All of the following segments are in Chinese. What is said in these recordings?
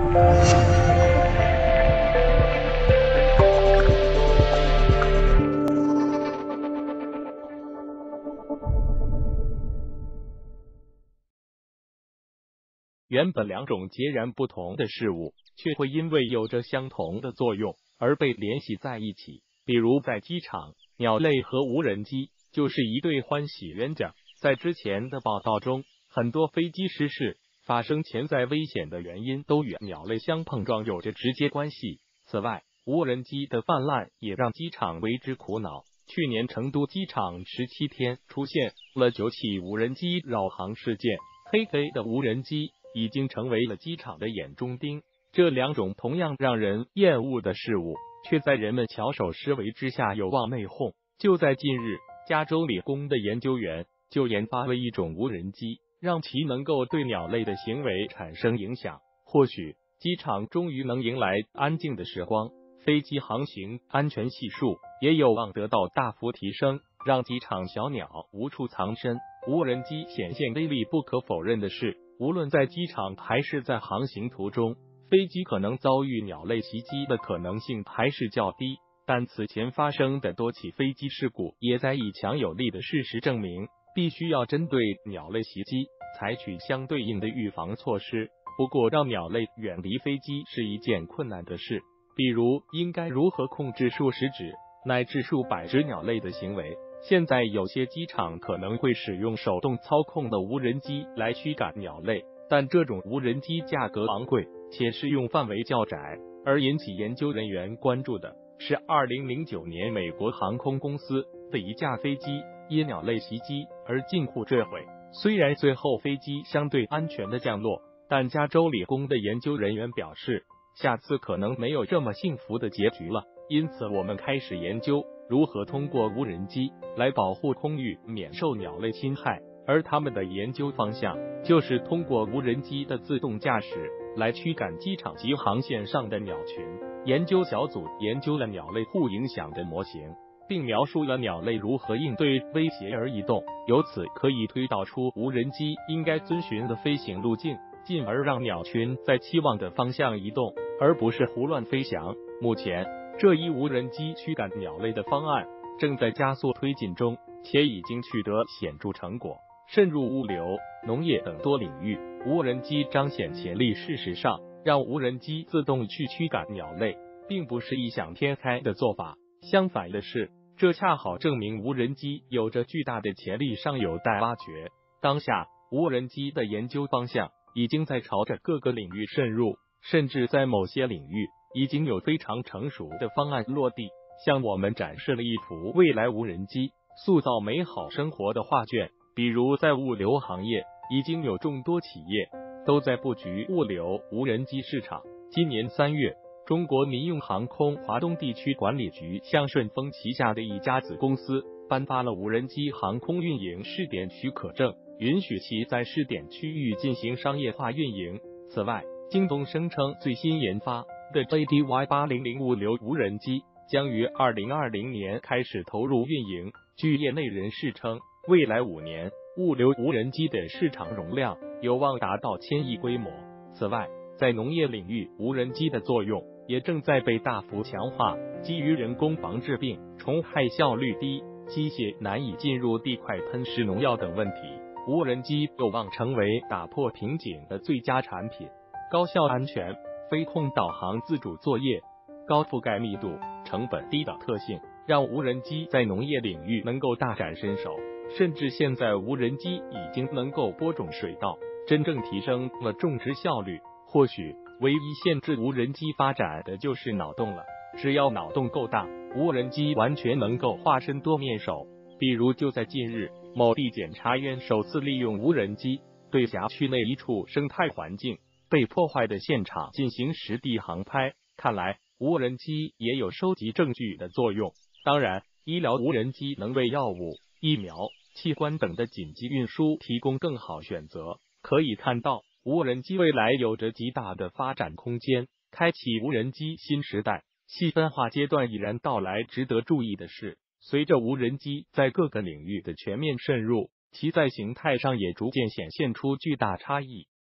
原本两种截然不同的事物，却会因为有着相同的作用而被联系在一起。比如在机场，鸟类和无人机就是一对欢喜冤家。在之前的报道中，很多飞机失事发生潜在危险的原因都与鸟类相碰撞有着直接关系。此外，无人机的泛滥也让机场为之苦恼。去年成都机场17天出现了9起无人机扰航事件，黑飞的无人机已经成为了机场的眼中钉。这两种同样让人厌恶的事物，却在人们巧手施为之下有望内讧。就在近日，加州理工的研究员就研发了一种无人机，让其能够对鸟类的行为产生影响。或许机场终于能迎来安静的时光，飞机航行安全系数也有望得到大幅提升，让机场小鸟无处藏身。无人机显现威力不可否认的是，无论在机场还是在航行途中，飞机可能遭遇鸟类袭击的可能性还是较低。但此前发生的多起飞机事故也在以强有力的事实证明，必须要针对鸟类袭击采取相对应的预防措施。不过，让鸟类远离飞机是一件困难的事，比如应该如何控制数十只乃至数百只鸟类的行为。现在有些机场可能会使用手动操控的无人机来驱赶鸟类，但这种无人机价格昂贵，且适用范围较窄。而引起研究人员关注的是2009年美国航空公司的一架飞机因鸟类袭击而近乎坠毁。虽然最后飞机相对安全的降落，但加州理工的研究人员表示，下次可能没有这么幸福的结局了。因此我们开始研究如何通过无人机来保护空域免受鸟类侵害，而他们的研究方向就是通过无人机的自动驾驶来驱赶机场及航线上的鸟群。研究小组研究了鸟类互影响的模型，并描述了鸟类如何应对威胁而移动，由此可以推导出无人机应该遵循的飞行路径，进而让鸟群在期望的方向移动，而不是胡乱飞翔。目前，这一无人机驱赶鸟类的方案正在加速推进中，且已经取得显著成果，渗入物流、农业等多领域。无人机彰显潜力。事实上，让无人机自动去驱赶鸟类，并不是异想天开的做法。相反的是，这恰好证明无人机有着巨大的潜力，尚有待挖掘。当下，无人机的研究方向已经在朝着各个领域渗入，甚至在某些领域已经有非常成熟的方案落地，向我们展示了一幅未来无人机塑造美好生活的画卷。比如在物流行业，已经有众多企业都在布局物流无人机市场。今年3月，中国民用航空华东地区管理局向顺丰旗下的一家子公司颁发了无人机航空运营试点许可证，允许其在试点区域进行商业化运营。此外，京东声称最新研发的 JDY800 物流无人机将于2020年开始投入运营。据业内人士称，未来5年，物流无人机的市场容量有望达到1000亿规模。此外，在农业领域，无人机的作用也正在被大幅强化。基于人工防治病虫害效率低、机械难以进入地块喷施农药等问题，无人机有望成为打破瓶颈的最佳产品。高效、安全、飞控导航自主作业、高覆盖密度、成本低的特性，让无人机在农业领域能够大展身手。甚至现在无人机已经能够播种水稻，真正提升了种植效率。或许唯一限制无人机发展的就是脑洞了，只要脑洞够大，无人机完全能够化身多面手。比如就在近日，某地检察院首次利用无人机对辖区内一处生态环境被破坏的现场进行实地航拍，看来无人机也有收集证据的作用。当然，医疗无人机能为药物、疫苗、器官等的紧急运输提供更好选择。可以看到，无人机未来有着极大的发展空间，开启无人机新时代。细分化阶段已然到来。值得注意的是，随着无人机在各个领域的全面渗入，其在形态上也逐渐显现出巨大差异。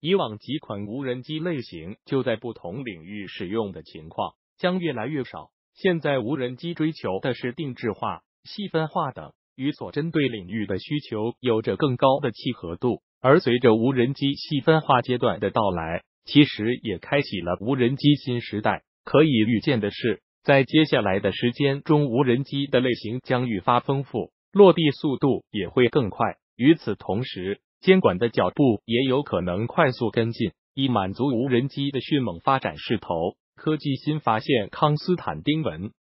以往几款无人机类型就在不同领域使用的情况将越来越少。现在无人机追求的是定制化、细分化等，与所针对领域的需求有着更高的契合度。而随着无人机细分化阶段的到来，其实也开启了无人机新时代。可以预见的是，在接下来的时间中，无人机的类型将愈发丰富，落地速度也会更快。与此同时，监管的脚步也有可能快速跟进，以满足无人机的迅猛发展势头。科技新发现康斯坦丁文